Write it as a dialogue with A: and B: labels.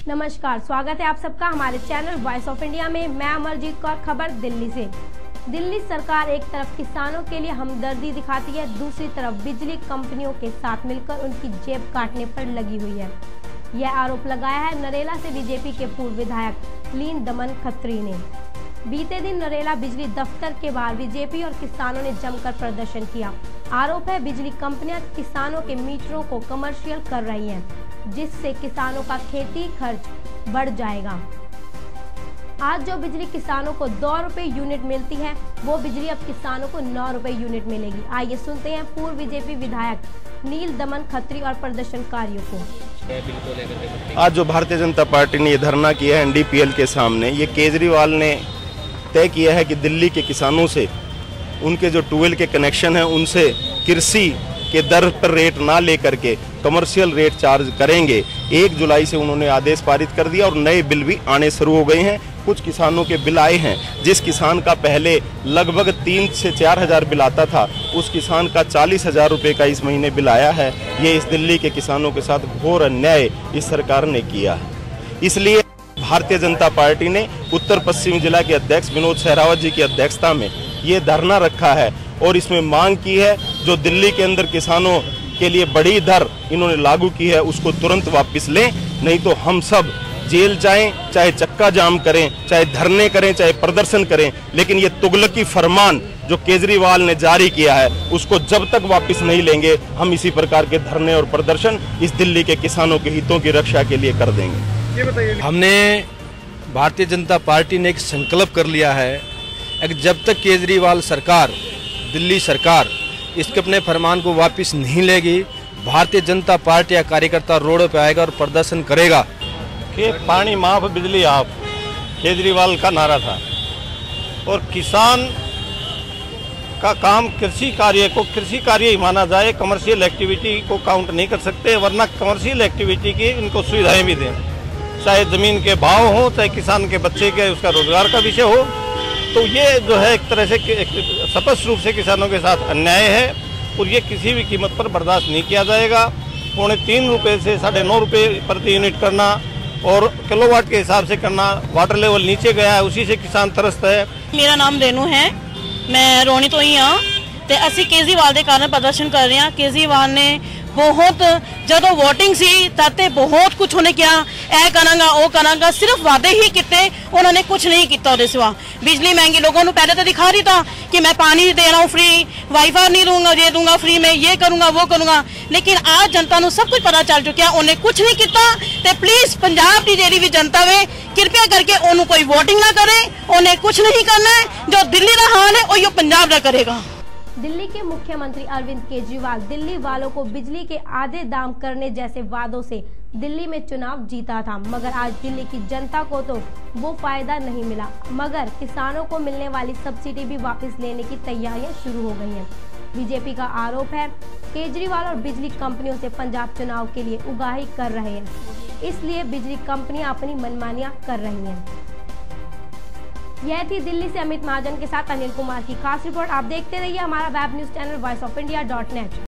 A: नमस्कार, स्वागत है आप सबका हमारे चैनल वॉइस ऑफ इंडिया में। मैं अमरजीत कौर, खबर दिल्ली से। दिल्ली सरकार एक तरफ किसानों के लिए हमदर्दी दिखाती है, दूसरी तरफ बिजली कंपनियों के साथ मिलकर उनकी जेब काटने पर लगी हुई है। यह आरोप लगाया है नरेला से बीजेपी के पूर्व विधायक लीन दमन खत्री ने। बीते दिन नरेला बिजली दफ्तर के बाहर बीजेपी और किसानों ने जमकर प्रदर्शन किया। आरोप है बिजली कंपनियां किसानों के मीटरों को कमर्शियल कर रही हैं, जिससे किसानों का खेती खर्च बढ़ जाएगा। आज जो बिजली किसानों को 2 रुपए यूनिट मिलती है, वो बिजली अब किसानों को 9 रुपए यूनिट मिलेगी। आइए सुनते हैं पूर्व बीजेपी विधायक नील दमन खत्री और प्रदर्शनकारियों को।
B: आज जो भारतीय जनता पार्टी ने ये धरना किया है एनडीपीएल के सामने, ये केजरीवाल ने तय किया है कि दिल्ली के किसानों से उनके जो ट्यूबवेल के कनेक्शन हैं उनसे कृषि के दर पर रेट ना लेकर के कमर्शियल रेट चार्ज करेंगे। 1 जुलाई से उन्होंने आदेश पारित कर दिया और नए बिल भी आने शुरू हो गए हैं। कुछ किसानों के बिल आए हैं। जिस किसान का पहले लगभग 3 से 4 हज़ार बिल आता था, उस किसान का 40,000 रुपये का इस महीने बिल आया है। ये इस दिल्ली के किसानों के साथ घोर अन्याय इस सरकार ने किया है। इसलिए भारतीय जनता पार्टी ने उत्तर पश्चिम जिला के अध्यक्ष विनोद सहरावत जी की अध्यक्षता में ये धरना रखा है और इसमें मांग की है जो दिल्ली के अंदर किसानों के लिए बड़ी दर इन्होंने लागू की है उसको तुरंत वापस लें, नहीं तो हम सब जेल जाएं, चाहे चक्का जाम करें, चाहे धरने करें, चाहे प्रदर्शन करें, लेकिन ये तुगलकी फरमान जो केजरीवाल ने जारी किया है उसको जब तक वापस नहीं लेंगे, हम इसी प्रकार के धरने और प्रदर्शन इस दिल्ली के किसानों के हितों की रक्षा के लिए कर देंगे।
C: हमने भारतीय जनता पार्टी ने एक संकल्प कर लिया है कि जब तक केजरीवाल सरकार, दिल्ली सरकार इसके अपने फरमान को वापस नहीं लेगी, भारतीय जनता पार्टी या कार्यकर्ता रोड पे आएगा और प्रदर्शन करेगा।
B: कि पानी माफ बिजली आप केजरीवाल का नारा था और किसान का काम कृषि कार्य ही माना जाए, कमर्शियल एक्टिविटी को काउंट नहीं कर सकते, वरना कमर्शियल एक्टिविटी की इनको सुविधाएं भी दें, चाहे जमीन के भाव हो, चाहे किसान के बच्चे के उसका रोजगार का विषय हो। तो ये जो है एक तरह से स्पष्ट रूप से किसानों के साथ अन्याय है और ये किसी भी कीमत पर बर्दाश्त नहीं किया जाएगा। 3.25 रुपये से 9.5 रुपये प्रति यूनिट करना और किलोवाट के हिसाब से करना, वाटर लेवल नीचे गया है, उसी से किसान त्रस्त है।
D: मेरा नाम रेनू है, मैं रोनी तो ही हाँ ते असी केजरीवाल के कारण प्रदर्शन कर रहे हैं। केजरीवाल ने बहुत ਜਦੋਂ वोटिंग सी ताते बहुत कुछ उन्हें किया, ए करांगा वो करांगा, सिर्फ वादे ही किए, उन्होंने कुछ नहीं किया। ਉਹਦੇ सिवा बिजली महंगी लोगों को पहले तो दिखा रही था कि मैं पानी दे रहा हूँ फ्री, वाईफाई नहीं दूंगा, ये दूंगा फ्री में, ये करूंगा वो करूंगा, लेकिन आज जनता को सब कुछ पता चल चुका, उन्हें कुछ नहीं किया। तो प्लीज पंजाब की जेडी भी जनता वे कृपया करके उन्होंने कोई वोटिंग ना करे, उन्हें कुछ नहीं करना है। जो दिल्ली का हाल है वो पंजाब का करेगा।
A: दिल्ली के मुख्यमंत्री अरविंद केजरीवाल दिल्ली वालों को बिजली के आधे दाम करने जैसे वादों से दिल्ली में चुनाव जीता था, मगर आज दिल्ली की जनता को तो वो फायदा नहीं मिला, मगर किसानों को मिलने वाली सब्सिडी भी वापस लेने की तैयारियां शुरू हो गई हैं। बीजेपी का आरोप है केजरीवाल और बिजली कंपनियों से पंजाब चुनाव के लिए उगाही कर रहे हैं, इसलिए बिजली कंपनियां अपनी मनमानियां कर रही हैं। यह थी दिल्ली से अमित महाजन के साथ अनिल कुमार की खास रिपोर्ट। आप देखते रहिए हमारा वेब न्यूज चैनल voiceofindia.net।